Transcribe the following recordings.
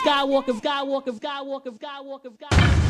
Skywalker, Skywalker, Skywalker, Skywalker, Skywalker.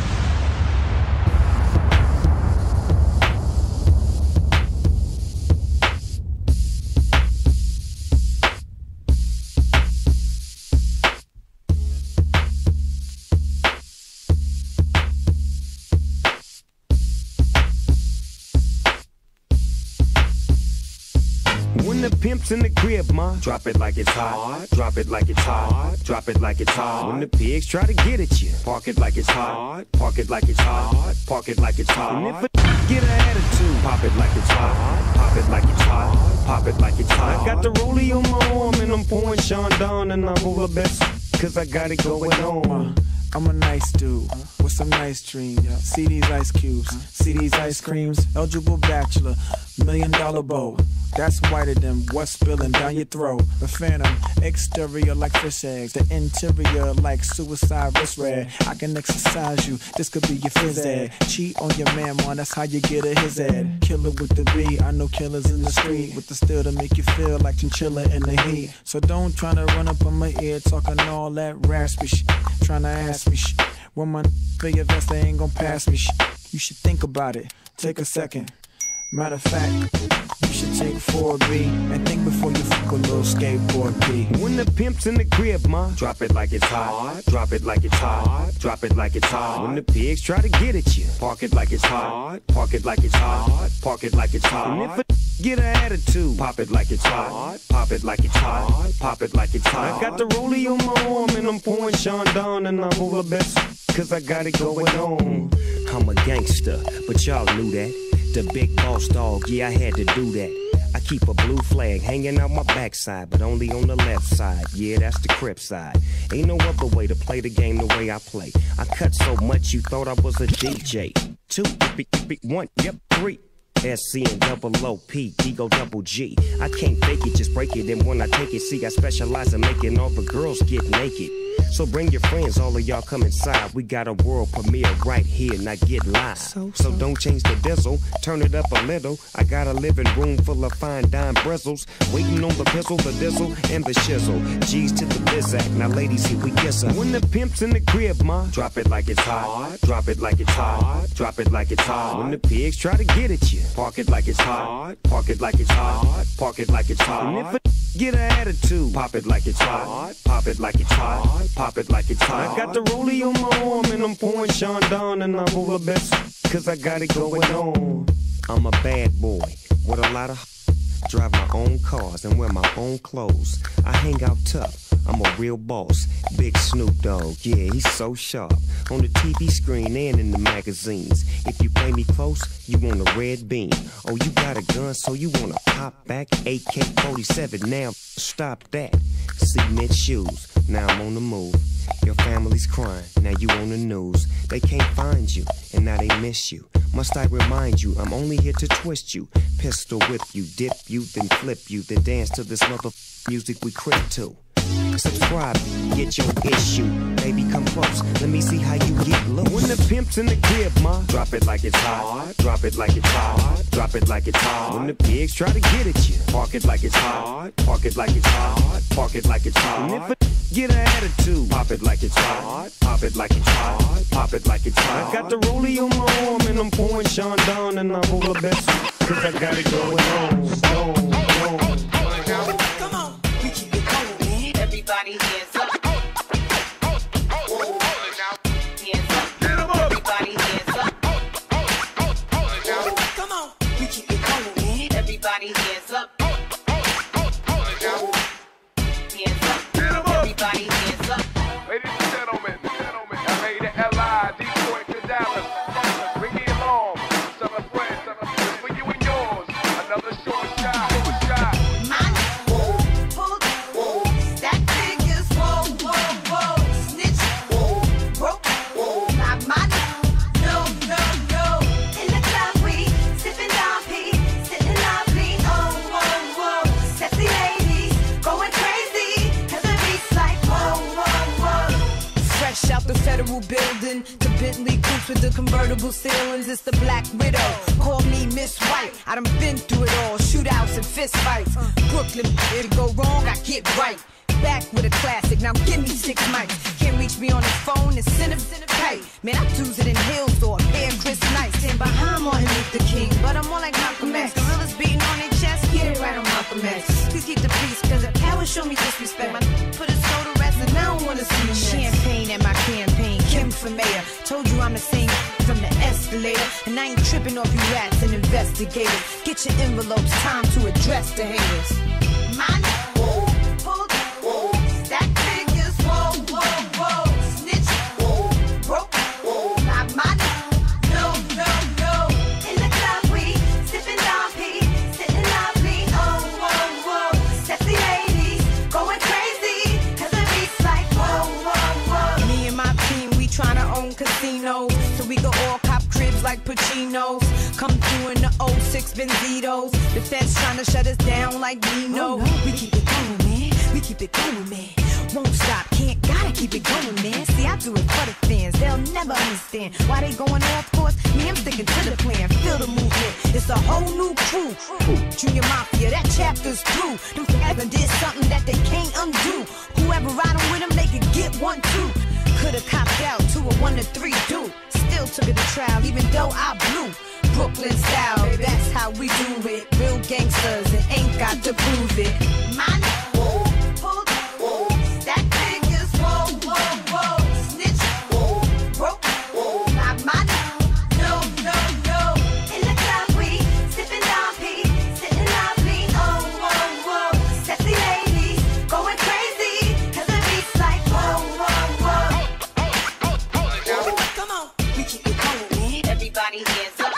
When the pimp's in the crib, ma, drop it like it's hot. Drop it like it's hot. Drop it like it's hot. When the pigs try to get at you, park it like it's hot. Park it like it's hot. Park it like it's hot. And if a get an attitude, pop it like it's hot. Pop it like it's hot. Pop it like it's hot. I got the rollie on my arm and I'm pouring Sean down and I'm over best cause I got it going on. I'm a nice dude with some nice dreams. See these ice cubes, see these ice creams. Eligible bachelor, $1 million bow. That's whiter than what's spilling down your throat. The phantom, exterior like fish eggs, the interior like suicide wrist red. I can exercise you, this could be your phys ed. Cheat on your man, man, that's how you get a his ed. Killer with the B, I know killers in the street with the steel to make you feel like chinchilla in the heat. So don't try to run up on my ear talking all that raspy shit. Trying to ask me shit. When my for your vest, they ain't gon' pass me shit. You should think about it, take a second. Matter of fact, you should take 4B and think before you fuck a little skateboard B. When the pimp's in the crib, ma, drop it like it's hot. Drop it like it's hot. Drop it like it's hot. When the pigs try to get at you, park it like it's hot. Park it like it's hot. Park it like it's hot. And if a get an attitude, pop it like it's hot. Pop it like it's hot. Pop it like it's hot. I got the rollie on my arm and I'm pouring Sean down and I'm over best cause I got it going on. I'm a gangster, but y'all knew that. The big boss dog, yeah, I had to do that. I keep a blue flag hanging out my backside, but only on the left side. Yeah, that's the Crip side. Ain't no other way to play the game the way I play. I cut so much you thought I was a DJ. 2, 1, yep, 3. SC and double OP, Ego double G. I can't fake it, just break it. And when I take it, see, I specialize in making all the girls get naked. So bring your friends, all of y'all come inside. We got a world premiere right here, now get live. So don't change the diesel, turn it up a little. I got a living room full of fine dime bristles, waiting on the pistol, the dizzle, and the shizzle. G's to the bizac, now ladies, here we kiss her. When the pimp's in the crib, ma, drop it like it's hot. Drop it like it's hot. Drop it like it's hot. When the pigs try to get at you, park it like it's hot. Park it like it's hot. Park it like it's hot. And if a get an attitude, pop it like it's hot. Pop it like it's hot. Pop it like it's hot. I got the rollie on my arm and I'm pouring Sean down and I'm over best cause I got it going on. I'm a bad boy with a lot of drive my own cars and wear my own clothes. I hang out tough. I'm a real boss. Big Snoop Dogg, yeah, he's so sharp. On the TV screen and in the magazines. If you play me close, you want a red beam. Oh, you got a gun, so you wanna pop back? AK-47, now stop that. Cement shoes, now I'm on the move. Your family's crying, now you on the news. They can't find you, and now they miss you. Must I remind you, I'm only here to twist you. Pistol whip you, dip you, then flip you. Then dance to this mother music we crib to. Subscribe, get your issue. Baby, come close, let me see how you get loose. When the pimp's in the crib, ma, drop it like it's hot. Drop it like it's hot. Drop it like it's hot. When the pigs try to get at you, park it like it's hot. Park it like it's hot. Park it like it's hot. And if a get an attitude, pop it like it's hot. Pop it like it's hot. Pop it like it's hot. I got the rollie on my arm and I'm pouring Sean down and I'm over best cause I got it going on. Come on, we keep it going, man. Everybody hands up. Everybody hands up. Come on, we keep it going, man. Everybody hands up. Hands up. Everybody hands up. Ladies and gentlemen, LA to LI, Detroit to Dallas. Bring it along. Celebrate for you and yours. Another short shot. Federal building to Bentley coupes with the convertible ceilings. It's the Black Widow. Call me Miss White. I done been through it all. Shootouts and fist fights. Brooklyn, it'll go wrong, I get right. back with a classic. Now give me 6 mics. Can't reach me on the phone. It's tight. Man, I do it in heels or a pair of Chris Knights. Stand behind Martin Luther King, but I'm more like Malcolm X. Gorillas beating on their chest, get it right on Malcolm X. Please keep the peace, cause a coward show me disrespect. My put his soul to rest and I don't wanna see him champagne at my campaign. Kim for mayor. Told you I'm the same from the escalator. And I ain't tripping off you rats and investigators. Get your envelopes, time to address the haters. Mine, whoa, pull, whoa, stack figures, whoa, whoa, whoa, snitch, whoa, broke, whoa, not mine, no, no, no. In the club we sipping Dom P, sitting lovely, oh, whoa, whoa, sexy ladies going crazy, cause the beat's like whoa, whoa, whoa. Me and my team, we tryna own casinos, so we go all cop cribs like Pacino's. Come through in the 06 Benzitos. The feds tryna shut us down like Nino. Oh, no. We keep it going, man. We keep it going, man. Won't stop, can't, gotta keep it going, man. See, I do it for the fans. They'll never understand why they going off course. Me, I'm sticking to the plan. Feel the movement. It's a whole new crew. Junior Mafia, that chapter's through. Them ever did something that they can't undo. Whoever riding with them, they could get 1, 2. Could've copped out to a 1 to 3 do. Still took it to trial, even though I blew. Brooklyn style, that's how we do it. Real gangsters and ain't got to prove it. Mine, whoa, pull, whoa, stack figures, whoa, whoa, whoa, snitch, whoa, broke, whoa, not mine, no, no, no. In the club we sipping Dom P, sitting lovely, oh, whoa, whoa, sexy ladies going crazy, cause the beat's like whoa, whoa, whoa. Come on, we keep it going, man. Everybody hands up.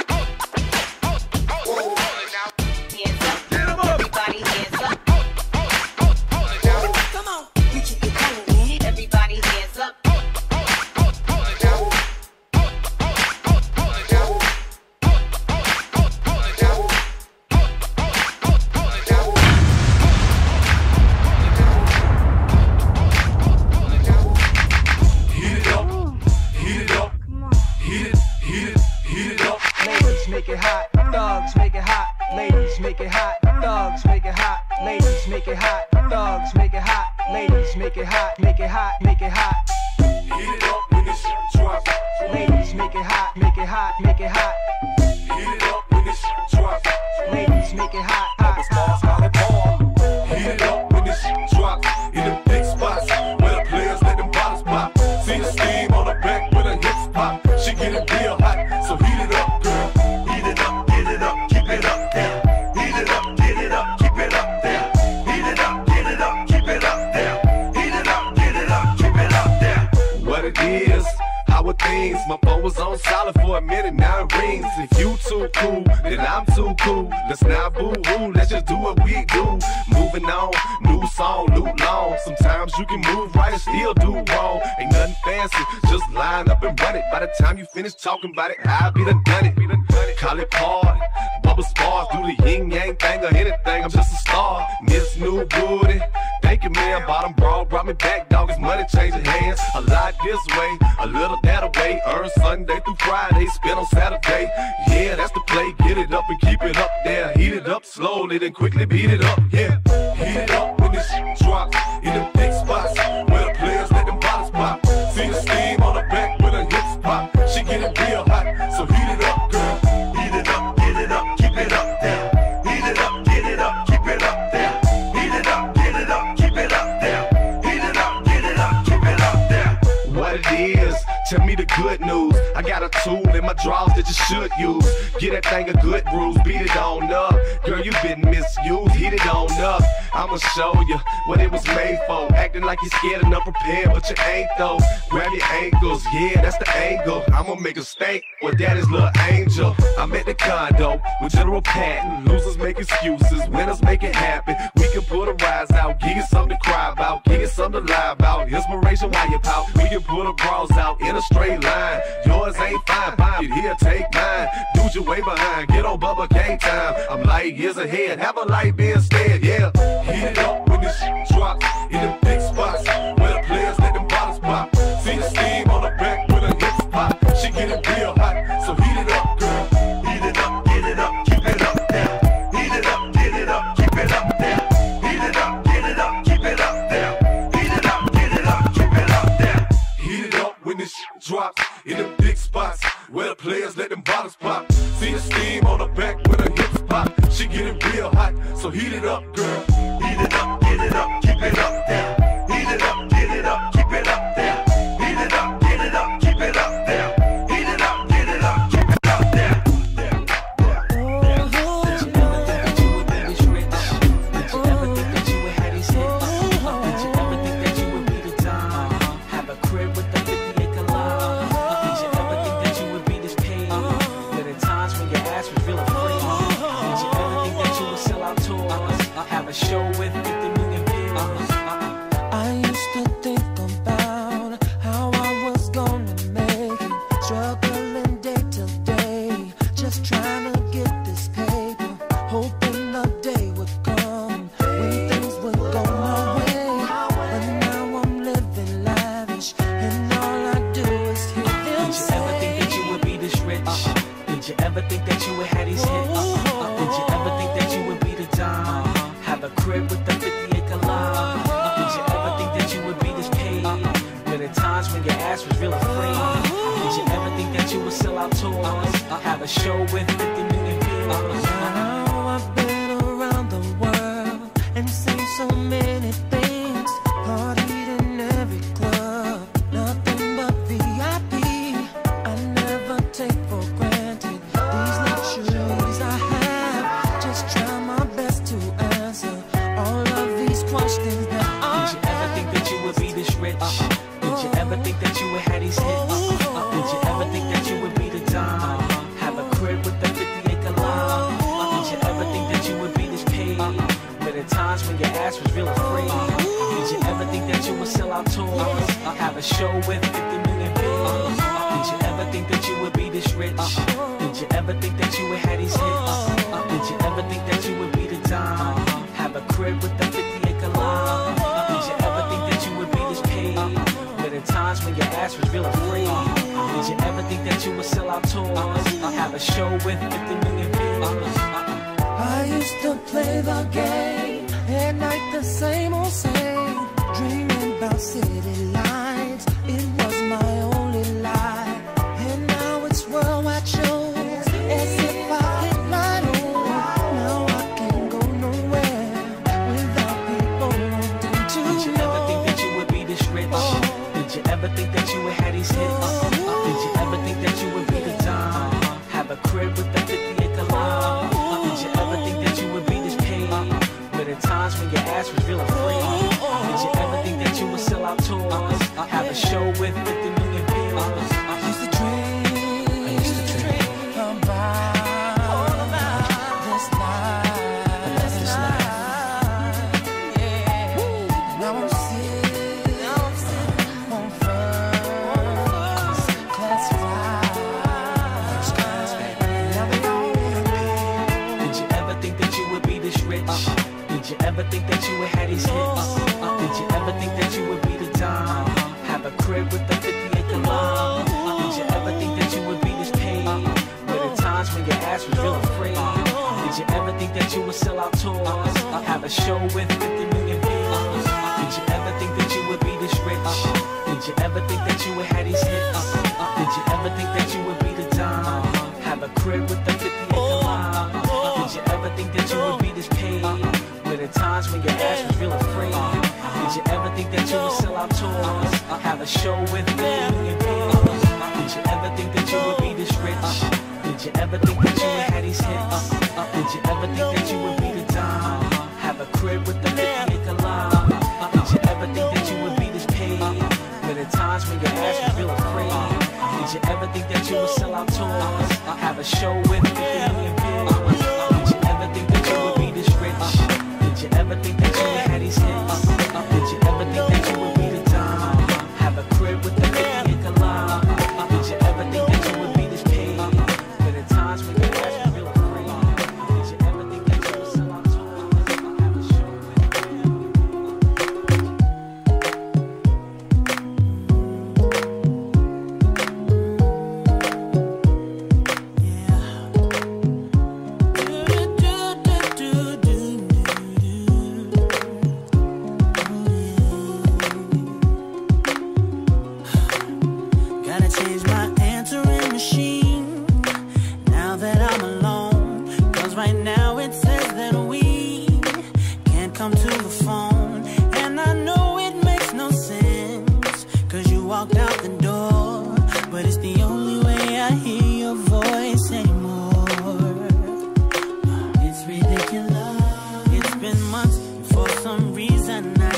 Make it hot, thugs make it hot, ladies make it hot, thugs make it hot, ladies make it hot, thugs make it hot, ladies make it hot, make it hot, make it hot. Heat it up when this shit drops. Ladies make it hot, make it hot, make it hot. Heat it up when this shit drops. Ladies make it hot, hot, hot, hot. Heat it up when this shit drops. In the big spots where the players let them bottles pop. See the steam on the back where the hips pop. She get it real hot, so heat it up, girl. Heat it up, get it up, keep it up there. Heat it up, get it up, keep it up there. Heat it up, get it up, keep it up there. Heat it up, get it up, keep it up there. What it is, how it things. My phone was on solid for a minute, now it rings. If you too cool, then I'm too cool. Let's not boo-hoo, let's just do what we do. Moving on, new song, new long. Sometimes you can move right and still do wrong. Ain't nothing fancy, just line up and run it. By the time you finish talking about it, I'll be done done it. Call it party, bubble spars, do the yin-yang thing or anything. I'm just a star, Miss New Booty. Thank you, man, bottom bra brought me back, dog. It's money changing hands. A lot this way, a little that away. Earn Sunday through Friday, spend on Saturday. Yeah, that's the play. Get it up and keep it up there. Heat it up slowly, then quickly beat it up. Yeah, heat it up when this shit drops. In the big spots where the players let them bottles pop. See the steam on the back where the hips pop. She get it real hot, so heat it up, girl. Heat it up, get it up, keep it up there. Heat it up, get it up, keep it up there. Heat it up, get it up, keep it up there. Heat it up, get it up, keep it up there. What it is, tell me the good news. I got a tool in my drawers that you should use. Get that thing a good bruise, beat it on up. Girl, you been misused, heat it on up. I'ma show you what it was made for. Acting like you're scared and unprepared, but you ain't though. Grab your ankles, yeah, that's the angle. I'ma make a stink with daddy's little angel. I'm at the condo with General Patton. Losers make excuses, winners make it happen. We can put a rise out, give you something to cry about, give you something to lie about. Inspiration while you pout. We can put a bras out in a straight line. Yours ain't fine, get here, take mine. Dude, you way behind, get on Bubba K time. I'm light years ahead, have a light be instead, yeah. Heat it up when this shit drops. In the big spots where the players let them bottles pop. See the steam on the back where the hips pop. She get it real hot, so heat it up, girl. Heat it up, get it up, keep it up there. Heat it up, get it up, keep it up there. Heat it up, get it up, keep it up there. real hot, so heat it up, girl. Heat it up, get it up, keep it up there. Heat it up, get it up, keep it up there. Heat it up, get it up, keep it up there. Heat it up, get it up, keep it up there. Show with 50 million views. I used to think about how I was gonna make it, struggling day to day, just trying to get this paper, hoping the day would come when things would go my way. But now I'm living lavish, and all I do is hear them say. Did you ever think that you would be this rich? Did you ever think that you would have these hits? Did you ever think that you would be the dime? Have a crib with a 50-acre lot. Did you ever think that you would be this paid? Were there times when your ass was real afraid? Did you ever think that you would sell out tours? Have a show with 50 million views? Now I've been around the world and seen so many things, partied in every club, nothing but VIP. I never take for granted these luxuries I have. Just try my best to answer all of these questions that I. Did you ever think that you would be this rich? Did you ever think that you would have these hits? Did you ever think that you would be the dime? Have a crib with a 50-acre lot? Did you ever think that you would be this paid? Were there times when your ass was real afraid? Did you ever think that you would sell out tours? Have a show with 50 million views? Did you ever think that you would be this rich? Did you ever think that you would have these hits? Did you ever think that you would be the dime? Have a crib with a 50-acre lot? Did you ever think that you would be this paid? Were there times when your ass was real afraid? Did you ever think that you would sell out tours? Have a show with 50 million views? I used to play the game at night, the same old same, dreaming about city lights. It was my only life, and now it's worldwide shows, as if I hit my own. Now I can't go nowhere without people wanting to. Did you ever think that you would be this rich? Did you ever think that you would have these hits? Did you ever think that you would be the dime? Have a crib with a 50-acre lot? Did you ever think that you would be this paid? Were there times when your ass was real afraid? Did you ever think that you would sell out tours? Have a show with 50 million views? I used to dream about this life. Yeah. Now I'm sitting on first class ride. Now they all appear. Did you ever think that you would be this rich? Did you ever think that you would have these hits? Did you ever think that you would be the dime? Have a crib with a 50-acre lot? Did you ever think that you would be this paid? Were there times when your ass was real afraid? Did you ever think that you would sell out tours? Have a show with 50 million views? Did you ever think that you would be this rich? Did you ever think that you would have these hits? Did you ever think that you would be the dime? Have a crib with a 50-acre lot? Did you ever think that you would be this paid? Were there times when your ass was real afraid? Did you ever think that you would sell out tours? Have a show with 50 million views? Did you ever think that you would be this rich? Did you ever think that you would have these hits? Did you ever think that you would be the dime? Have a crib with a 50-acre lot? Did you ever think that you would be this paid? Were there times when your ass was real afraid? Did you ever think that you would sell out tours? Have a show with 50 million views? Did you ever think that you would be this rich? Did you ever think that you would have these hits? Did you ever think that you would be the dime? Have a crib with a 50-acre lot? Did you ever think that you would be this paid? Were there times when your ass was real afraid? Did you ever think that you would sell out tours? Have a show with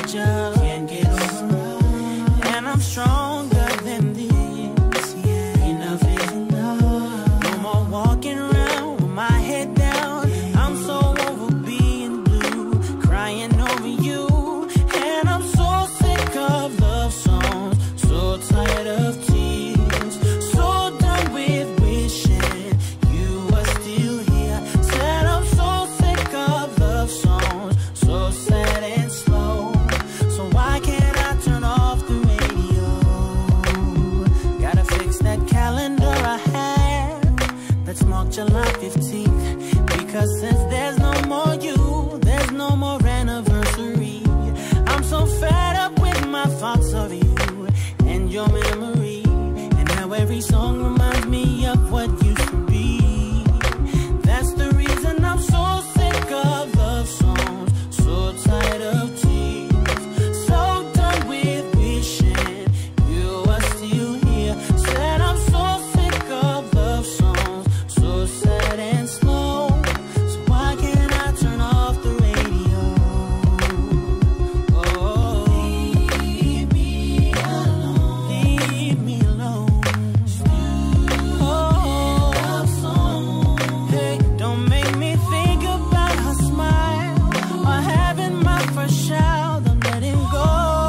just can't get over. And I'm stronger than this, yeah. Enough is enough. No more walking around with my head down. I'm so over being blue, crying over you. And I'm so sick of love songs, so tired of tears, so done with wishing you were still here. Said I'm so sick of love songs, so sad and slow. So why can't I turn off the radio? Gotta fix that calendar I have that's marked July 15th. Because since there's no more you, there's no more anniversary. I'm so fed up with my thoughts of you and your memory. And now every song reminds me of what used to be. That's the reason I'm so sick of love songs, so tired of tears, so done with wishing you were still here. Said I'm so sick of love songs, so sad and slow. So why can't I turn off the radio? Oh, leave me alone. Leave me alone. Oh, love song. Hey, don't make me think about her smile or having my first child. I'm letting go.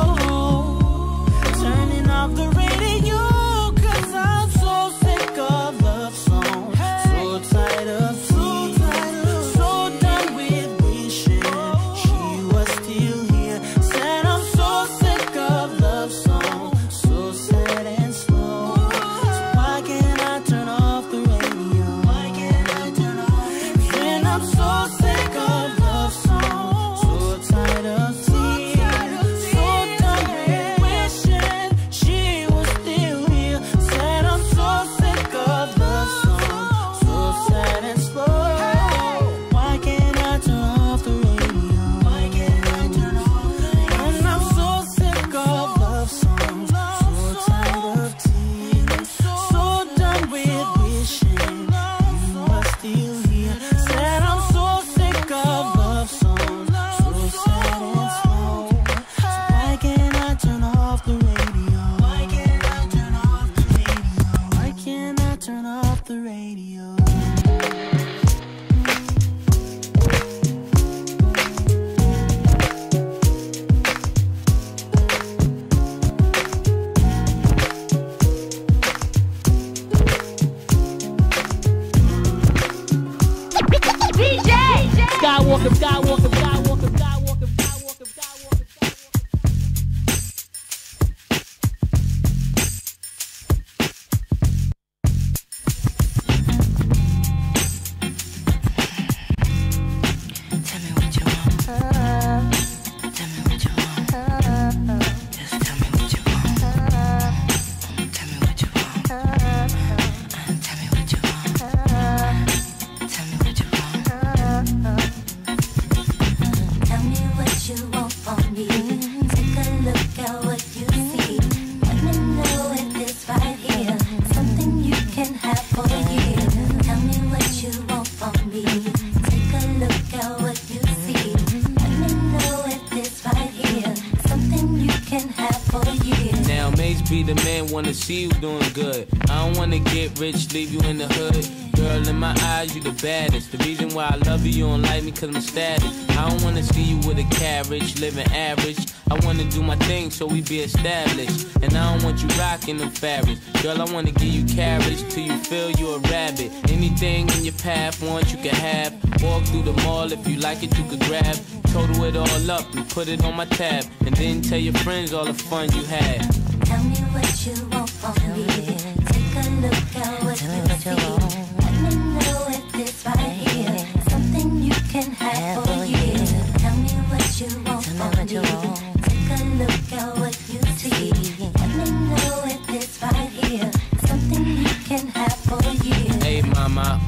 Turning off the radio, 'cause I'm so sick of love songs, so tired of tears, so done with wishing she was still here. Said I'm so sick of love songs, so sad and slow. So why can't I turn off the radio? Why can't I turn off? Then I'm so sick of love songs, so tired of tears, so done with wishing she was still here. Said I'm so sick of love songs, so sad and slow. Why can't I turn off the radio? Why can't I turn off the radio? And I'm so sick of love songs, so tired of tears, so done with wishing you were still here. Said I'm so sick of love songs, so sad and slow. So why can't I turn off the radio? Why can't I turn off the radio? Why can't I turn off the radio? DJ Skywalker, Skywalker, Skywalker, Skywalker, Skywalker, Skywalker. Tell me what you want. Tell me what you want. Just tell me what you want. Tell me what you want. Tell me what you want. Tell me what you want. Tell me what you want from me. Take a look at what you see. Let me know if it's right here. Something you can have for a year. Tell me what you want from me. Take a look at what you see. Let me know if it's right here. Something you can have for a year. Now, Mace be the man, wanna see you doing good. I don't wanna get rich, leave you in the hood. Girl, in my eyes, you the baddest. The reason why I love you, you don't like me cause I'm static. I don't wanna see you with a carriage, living average. I wanna do my thing so we be established. And I don't want you rocking them fabrics. Girl, I wanna give you carriage till you feel you a rabbit. Anything in your path, want you can have. Walk through the mall, if you like it, you could grab. Total it all up and put it on my tab. And then tell your friends all the fun you had. Tell me what you want from me. Take a look at what you see. Let me know if it's right here. Something you can have for a year. Tell me what you want from me. Take a look at what you see. Let me know if it's right here. Something you can have for a year. Hey mama, won't you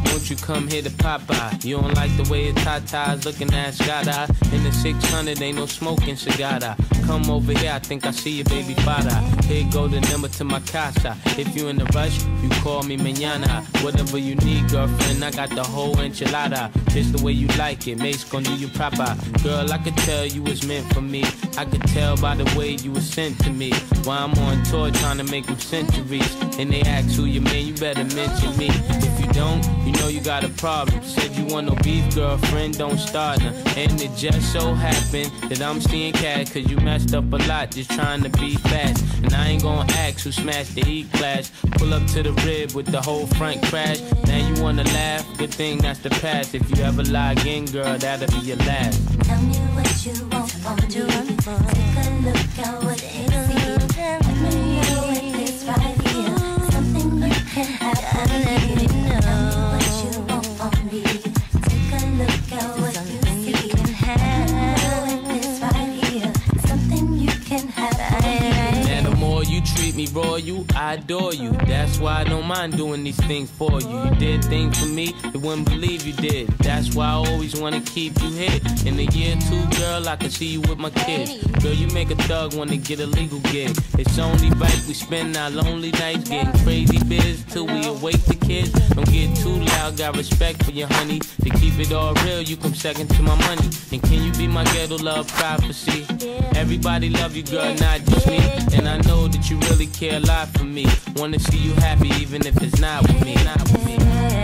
come here to Popeye. You don't like the way a Tata's looking at Scada. In the 600, ain't no smoking cigar. Come over here, I think I see your baby father. Here go the number to my casa. If you in a rush, you call me mañana. Whatever you need, girlfriend, I got the whole enchilada. Just the way you like it, mate's gonna do you proper. Girl, I could tell you was meant for me. I could tell by the way you were sent to me. While I'm on tour trying to make them centuries. And they ask who you man, you better mention me. If you don't, you know you got a problem. Said you want no beef, girlfriend, don't start now. And it just so happened that I'm seeing cat, cause you messed up a lot just trying to be fast. And I ain't gonna ask who smashed the E-Class. Pull up to the rib with the whole front crash. Now you wanna laugh? Good thing that's the past. If you ever lie again, girl, that'll be your last. Tell me what you want from me. Take a look at what it is. Let me know if it's right here. Something you can have for me. Tell me what you want from me. Take a look at what you see. Let me know if it's right here. Something you can have for me. Now the more you treat me royal, I adore you. That's why I don't mind doing these things for you. You did things for me, you wouldn't believe you did. That's why I always wanna keep you here. In a year or two, girl, I can see you with my kids. Girl, you make a thug wanna get a legal gig. It's only right we spend our lonely nights getting crazy biz till we awake the kids. Don't get too loud, got respect for your honey. To keep it all real, you come second to my money. And can you be my ghetto love prophecy? Everybody love you, girl, not just me. And I know that you really care a lot for me. Wanna see you happy even if it's not with me, not with me.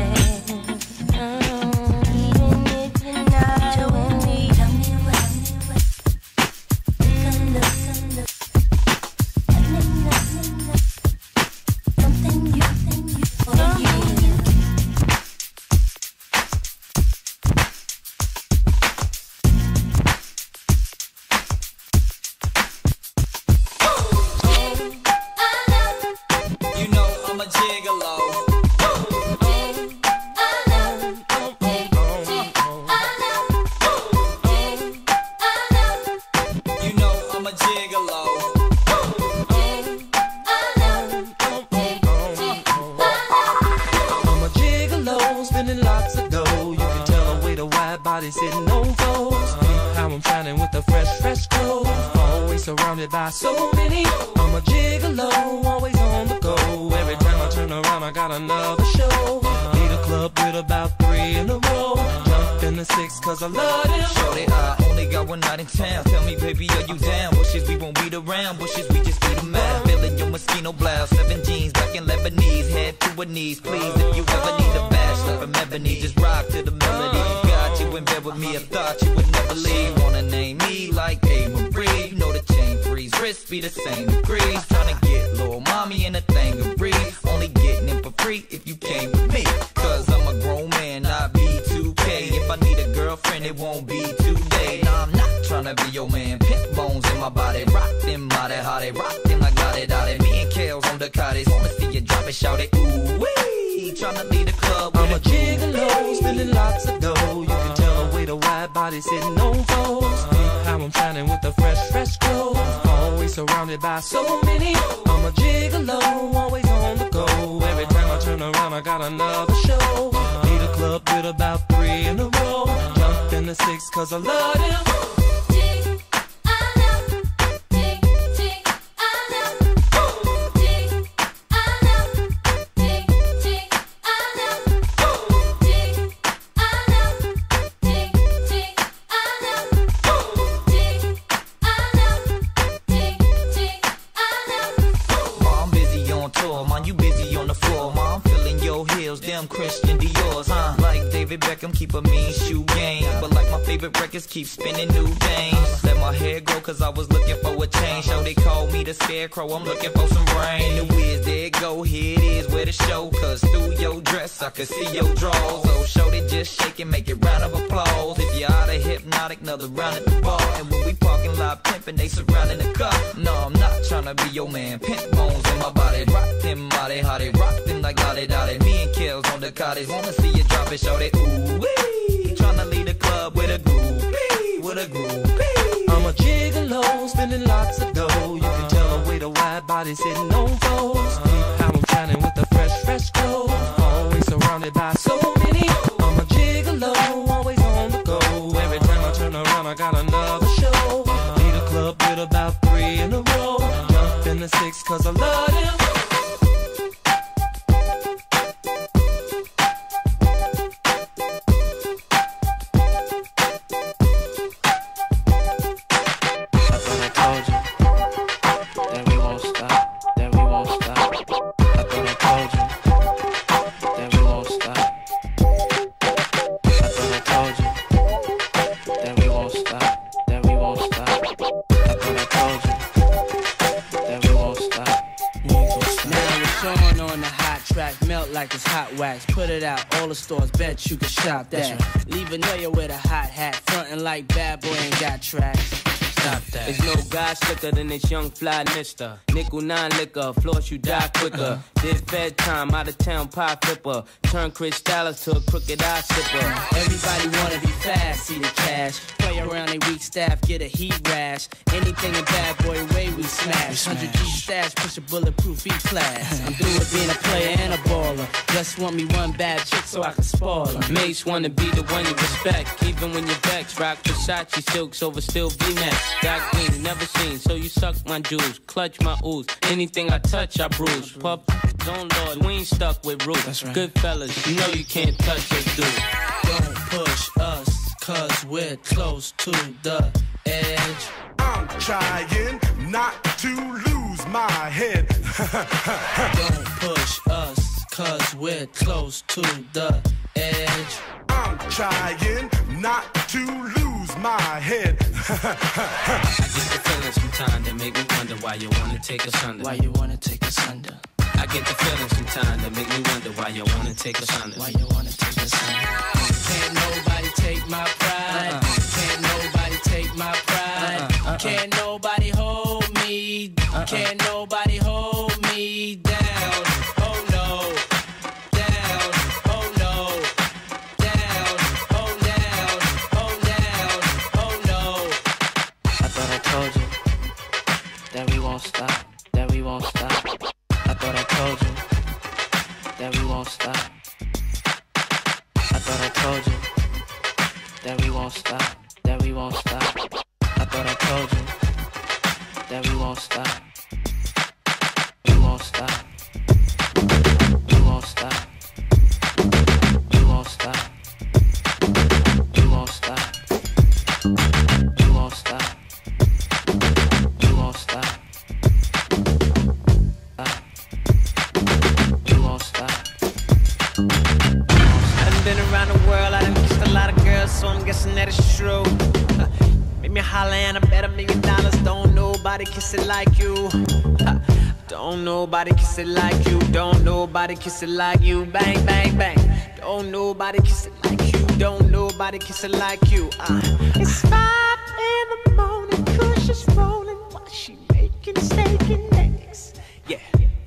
Sitting on foes, how I'm shining with a fresh glow. Always surrounded by so many. I'm a gigolo, always on the go. Every time I turn around, I got another show. Need a club with about 3 in a row. Jump in the 6 cause I love it. Shorty, I only got one night in town. Tell me, baby, are you down? Bushes, we won't beat around. Bushes, we just beat them out. Feeling your mosquito blouse, 7 jeans, back in Lebanese. Head to her knees, please. If you ever need a bachelor from Ebony, just rock to the melody. Got you in bed with me, I thought you would never leave. Wanna name me like A. Marie. You know the chain freeze, wrist be the same degrees. Tryna get little mommy in a thing of breeze. Only getting in for free if you came with me. Cause I'm a grown man, not B2K. If I need a girlfriend, it won't be today. Nah, I'm not tryna be your man. Pimp bones in my body. Rock them body, how they rock them like lottie. Me and Kales on the cottage. Wanna see you drop it, shout it. Ooh wee. Tryna lead the club. I'm a gigolo, spending lots of dough. You can tell the way the wide body sitting on foes. How I'm shining with a fresh glow. Always surrounded by so many. I'm a gigolo, always on the go. Every time I turn around, I got another show. Need a club with about 3 in a row. Jump in the 6 cause I love them. Christian Dior's, like David Beckham, keep a mean shoe game. But like my favorite records, keep spinning new things. Let my hair grow cause I was looking for a change. So they call me the scarecrow, I'm looking for some rain. The whiz, there it go, here it is where the show. Cause through your dress, I could see your drawers. So show they just shake and make it round of applause. If you're out of hypnotic, another round at the bar. And when we parking lot pimping, they surrounding the car. No, I'm not trying to be your man. Pimp bones in my body, rock them body, how they rock them like lottie dottie. Me and Kales on the cottage, wanna see you drop it, show that ooh wee. Tryna lead the club with a groupie, with a groupie. I'm a gigolo, spending lots of dough. You can tell the way the wide body sitting on foes. How I'm shining with a fresh glow. Always surrounded by so many. turn around, I got another show. Need a club with about 3 in a row. Jump in the 6 cause I love him. Put it out, all the stores, bet you can shop that. Right. Leave a nigga with a hot hat, frontin' like bad boy ain't got tracks. Stop that. There's no guy slicker than this young fly mister. Nickel 9 liquor, floss you die quicker. Did Fed time, out of town pie flipper. Turn Chris Dallas to a crooked eye sipper. Everybody wanna be fast, see the cash. Play around they weak staff, get a heat rash. Anything in bad boy way we smash. 100 G stash, push a bulletproof E-class. I'm through with being a player and a baller. Just want me one bad chick so I can spoil her. Mates wanna be the one you respect. Even when you're vexed, rock Versace silks over still V-neck. Got clean, never seen, so you suck my jewels. Clutch my ooze, anything I touch I bruise. Puff, don't lord, we ain't stuck with rules. Right. Good fellas, you know you can't touch us, dude. Don't push us, cause we're close to the edge. I'm trying not to lose my head. Don't push us, cause we're close to the edge. I'm trying not to lose my head. I get the feeling sometimes that make me wonder why you wanna take us under. Why you wanna take us under? I get the feeling sometimes that make me wonder why you wanna take us under. Why you wanna take us under? Can't nobody take my pride. Can't nobody take my pride. Can't nobody hold me. Can't nobody hold me down. Oh no. Down. Oh no. Down. Oh down. Oh down. Oh no. I thought I told you that we won't stop. That we won't stop. I thought I told you that we won't stop. I thought I told you that we won't stop. That we won't stop. I thought I told you that we won't stop. We won't stop. We won't stop. We won't stop. We won't stop. We won't stop. We won't stop. We won't stop. I done been around the world, I done kissed a lot of girls, so I'm guessing that it's true. Make me holler and I bet $1 million. Don't nobody kiss it like you. Don't nobody kiss it like you. Don't nobody kiss it like you. Bang, bang, bang. Don't nobody kiss it like you. Don't nobody kiss it like you. It's 5 in the morning, Kush is rolling while she making steak and eggs. Yeah.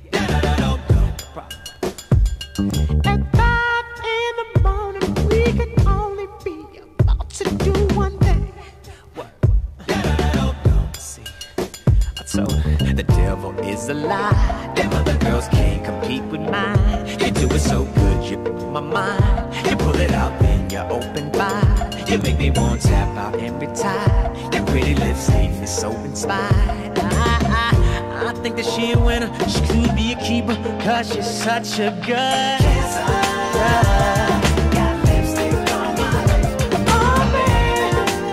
At 5 in the morning, we can only be about to do one thing. What? See, I told her the devil is a lie. Them other girls can't compete with mine. You do it so good, you my mind. You pull it out, then you open wide. You make me want to tap out every time. Your pretty lips leave me so inspired. I think that she a winner. She could be a keeper, cause she's such a good kisser. Got lipstick on my lips. Oh baby,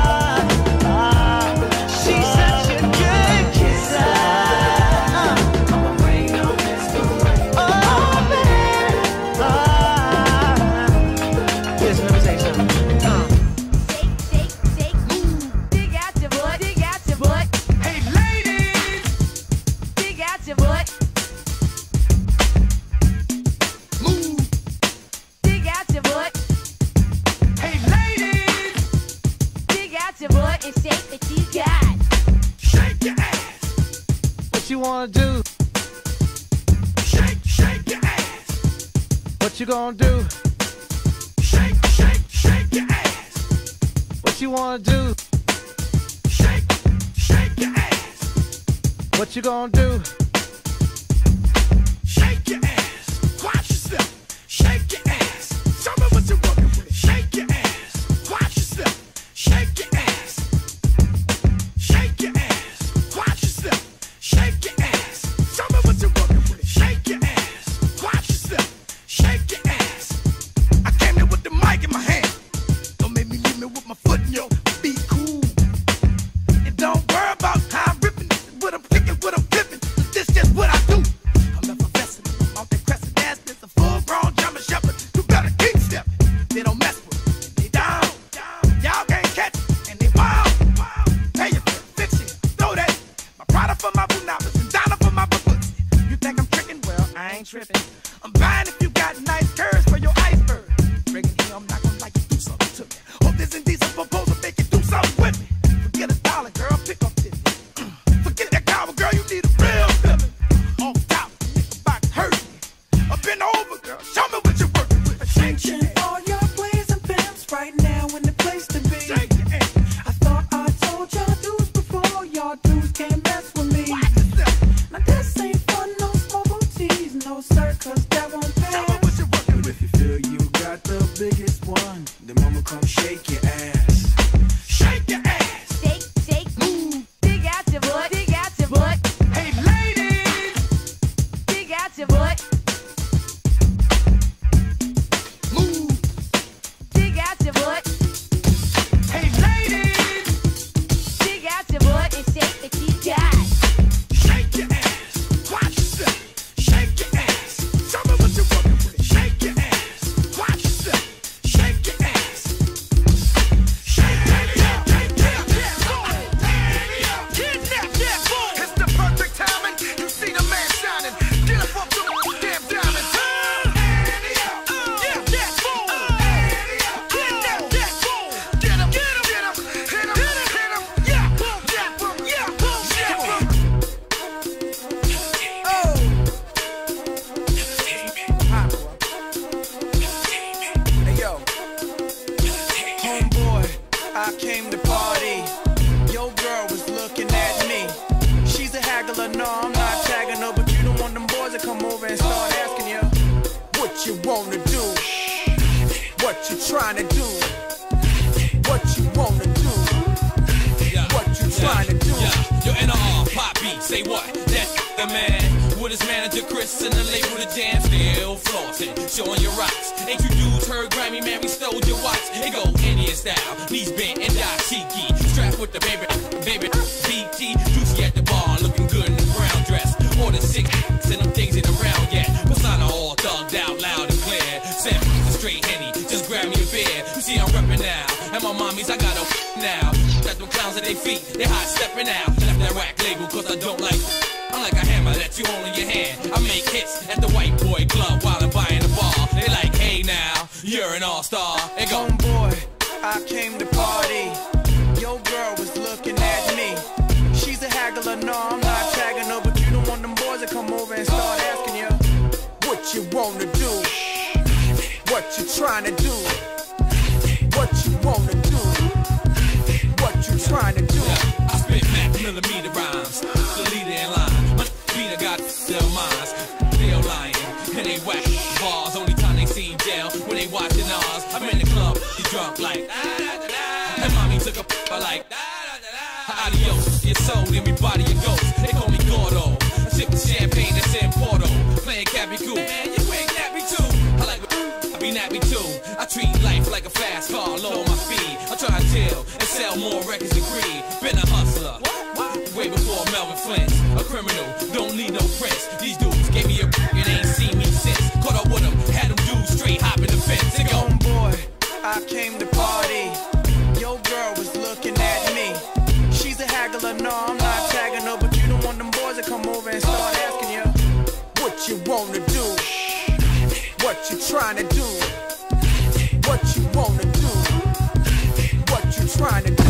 she's such a good kisser. I'ma bring on this good. Oh baby, listen, let me say something. Dig out your butt, dig out your butt. Hey ladies, dig out your butt. Move. Dig out your butt. Hey ladies, dig out your butt and shake what you got. Shake your ass. What you wanna do? Shake, shake your ass. What you gonna do? Shake, shake, shake your ass. What you wanna do? Shake, shake your ass. What you gonna do? Shake your ass. Watch yourself. Shake your ass. Tell me what you're working with. Shake your ass. Watch yourself. Shake your Say what? That's the man with his manager Chris and the label The Jam. Still flossing, showing your rocks. Ain't you dudes heard Grammy, man, we stole your watch. It go Indian style, knees bent and dashiki. Strapped with the baby, BT. Juicy at the bar, looking good in the brown dress. More than 6 and them things ain't around yet. Persona all thugged out, loud and clear. 7 straight Henny, just grab me a beer. You see I'm reppin' now, and my mommies, I got no now. Got them clowns at their feet, they hot stepping out. Left that rack label cause I don't like. I'm like a hammer that you hold in your hand. I make hits at the white boy club while I'm buying the bar. They like, hey now, you're an all-star. They go, homeboy, I came to party. Your girl was looking at me. She's a haggler, no, I'm not tagging her, but you don't want them boys to come over and start asking you what you wanna do, what you trying to do, what you wanna do, what you trying to do. I spit Mac millimeter rhymes, the leader in line. My beater got their minds, they're lying, and they whack bars. Only time they see jail when they watching ours. I'm in the club, you drunk like, and mommy took a like, adios, your soul, in me body and ghost. They call me Gordo, sipping champagne that's in Porto, playing Cappy Cool. Man, you ain't nappy too. I be nappy too. I treat life like a fast car, low on my feet. I try to chill and sell more records than Creed. Been a hustler, way before Melvin Flint. A criminal, don't need no prince. These dudes gave me a and ain't seen me since. Caught up with them, had them dudes straight hopping the fence. They go, homeboy, I came to party. Your girl was looking at me. She's a haggler, no, I'm not tagging her, but you don't want them boys to come over and start asking you what you wanna do, what you trying to do, what you wanna do, what you trying to do.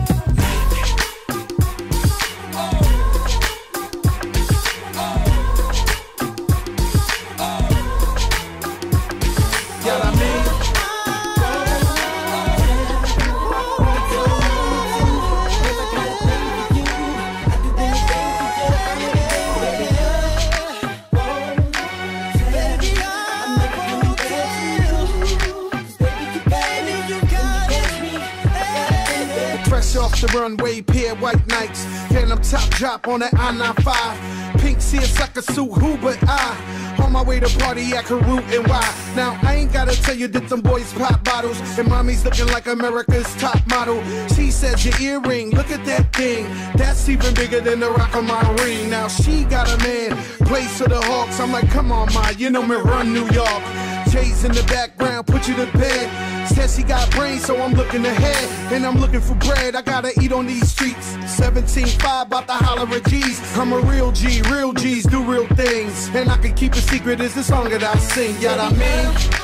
Off the runway, pair white nights, Phantom top drop on that I-95. Pink seersucker suit, who but I? On my way to party at Karoo and Y. Now I ain't gotta tell you that them boys pop bottles, and mommy's looking like America's top model. She says your earring, look at that thing, that's even bigger than the rock on my ring. Now she got a man, plays for the Hawks. I'm like, come on, ma, you know me run New York. Jay's in the background, put you to bed. Says he got brains, so I'm looking ahead. And I'm looking for bread, I gotta eat on these streets. 17-5, about to holler at G's. I'm a real G, real G's do real things. And I can keep a secret, it's the song that I sing, you know what I mean?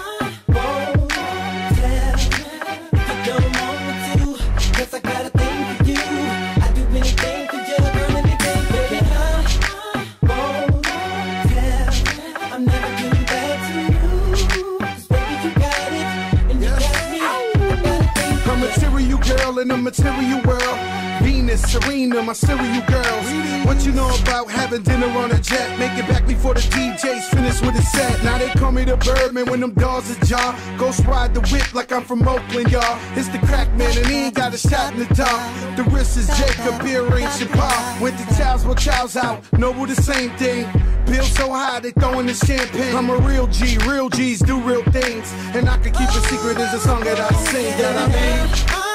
In the material world, Venus, Serena, my serial girls. What you know about having dinner on a jet? Make it back before the DJ's finished with his set. Now they call me the Birdman when them dogs are jar. Ghost ride the whip like I'm from Oakland, y'all. It's the crack man and he ain't got a shot in the dark. The wrist is Jacob, beer ain't Chappelle. Went to Chow's, well Chow's out. Noble the same thing. Bill so high they throwing the champagne. I'm a real G, real G's do real things. And I can keep a secret, is a song that I sing, you know what I mean?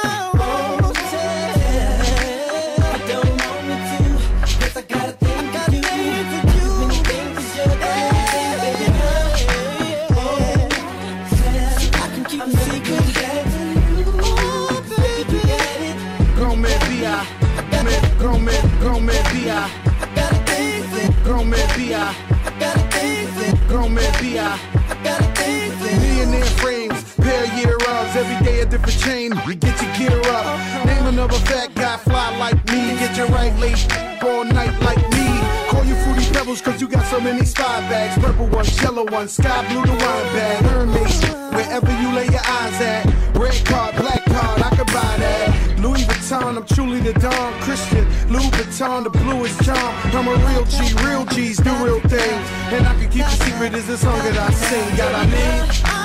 Grown man B.I. Grown man B.I. Grown man B.I. Millionaire frames, pair of year ups, every day a different chain. We get your gear up. Name another fat guy, fly like me. Get your right late, all night like me. Call you Fruity Pebbles cause you got so many star bags. Purple ones, yellow ones, sky blue the wine bag. Hermes, wherever you lay your eyes at. Red card, black card, I could buy that. Louis Vuitton, I'm truly the Don Christian. Louis Vuitton, the bluest charm. I'm a real G, real G's do real things. And I can keep a secret, is the song that I sing, you know what I mean?